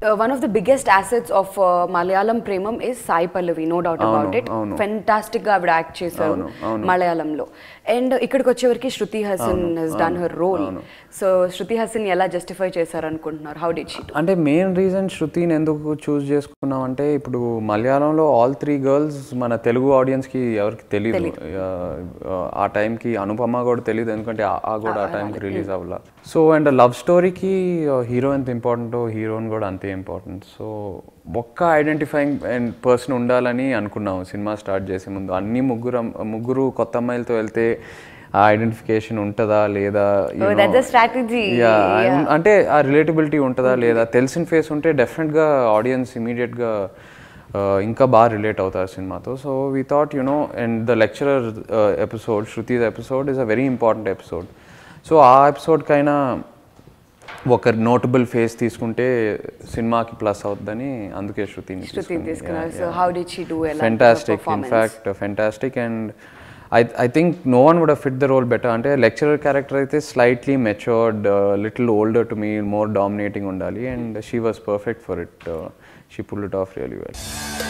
One of the biggest assets of Malayalam Premam is Sai Pallavi, no doubt about it. Fantastic ga avida act chesaru Malayalam lo. And ikkadiki vachevariki Shruti Hassan has done her role. So Shruti Hassan ela justify chesaru anukuntunnaru. How did she do? అంటే main reason శృతిని ఎందుకు చూస్ చేసుకున్నాం అంటే ఇప్పుడు మలయాళంలో all 3 girls మన Telugu audience కి ఎవరికి తెలియదు. ఆ టైం కి అనుపమ కూడా తెలియదు ఎందుకంటే ఆ కూడా ఆ టైం కి రిలీజ్ అవ్వాల. సో అండ్ లవ్ స్టోరీకి హీరో ఎంత ఇంపార్టెంట్ హీరోయిన్ కూడా అంతే ఇంపార్టెంట్. సో ఒక్క ఐడెంటిఫైయింగ్ అండ్ పర్సన్ ఉండాలని అనుకున్నాం సినిమా స్టార్ట్ చేసే ముందు. అన్ని ముగ్గురు కొత్త అమ్మాయిలతో వెళ్తే ఆ ఐడెంటిఫికేషన్ ఉంటుందా లేదా, అంటే ఆ రిలేటబిలిటీ ఉంటుందా లేదా, తెలిసిన ఫేస్ ఉంటే డెఫినెట్గా ఆడియన్స్ ఇమీడియట్గా ఇంకా బాగా రిలేట్ అవుతారు సినిమాతో. So we thought and the lecturer episode, Shruti's episode is a very important episode. So ఆ ఎపిసోడ్కైనా ఒక నోటబుల్ ఫేస్ తీసుకుంటే సినిమాకి ప్లస్ అవుతుందని అందుకే శృతిని తీసుకున్నారు. Fantastic, in fact fantastic. And I think no one would have fit the role better. అంటే లెక్చరర్ క్యారెక్టర్ అయితే slightly matured, little older to me, more dominating ఉండాలి. And she was perfect for it. She pulled it off really well.